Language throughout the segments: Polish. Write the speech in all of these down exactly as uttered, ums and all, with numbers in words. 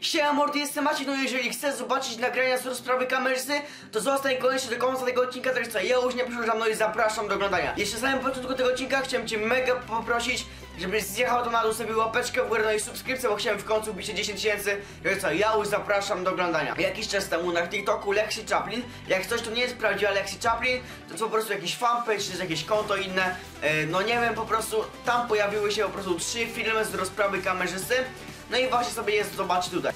Siema mordy, jestem Maciek, no jeżeli chcesz zobaczyć nagrania z rozprawy kamerzysty, to zostań koniecznie do końca tego odcinka, tak co ja już nie przedłużam, no i zapraszam do oglądania. Jeszcze na samym początku tego odcinka chciałem Cię mega poprosić, żebyś zjechał to na dół, sobie łapeczkę w górę, no i subskrypcję, bo chciałem w końcu bić dziesięć tysięcy, tak co ja już zapraszam do oglądania. Jakiś czas temu na TikToku Lexi Chaplin, jak coś to nie jest prawdziwa Lexi Chaplin, to, to po prostu jakiś fanpage, czy jakieś konto inne, e, no nie wiem, po prostu tam pojawiły się po prostu trzy filmy z rozprawy kamerzysty. No i właśnie sobie jest zobaczyć tutaj.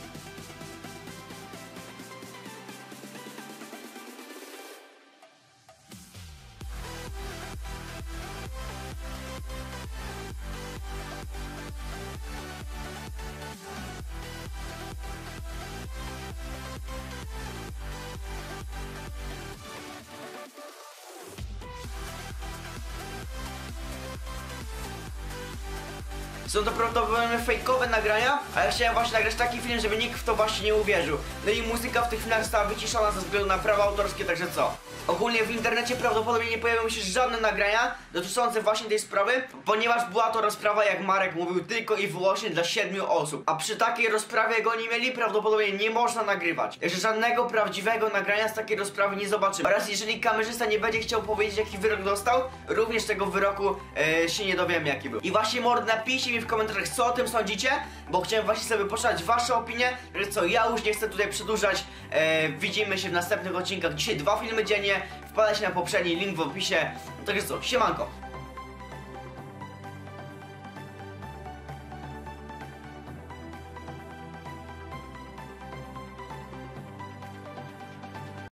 Są to prawdopodobnie fejkowe nagrania, a ja chciałem właśnie nagrać taki film, żeby nikt w to właśnie nie uwierzył. No i muzyka w tych filmach została wyciszona ze względu na prawa autorskie, także co? Ogólnie w internecie prawdopodobnie nie pojawią się żadne nagrania dotyczące właśnie tej sprawy, ponieważ była to rozprawa, jak Marek mówił, tylko i wyłącznie dla siedmiu osób. A przy takiej rozprawie, jak oni mieli, prawdopodobnie nie można nagrywać. Także żadnego prawdziwego nagrania z takiej rozprawy nie zobaczymy. Oraz jeżeli kamerzysta nie będzie chciał powiedzieć, jaki wyrok dostał, również tego wyroku e, się nie dowiemy, jaki był. I właśnie mord, napiszcie mi w komentarzach, co o tym sądzicie, bo chciałem właśnie sobie poczytać wasze opinie, że co, ja już nie chcę tutaj przedłużać. E, widzimy się w następnych odcinkach. Dzisiaj dwa filmy dziennie. Wpadajcie na poprzedni link w opisie. Także co, siemanko.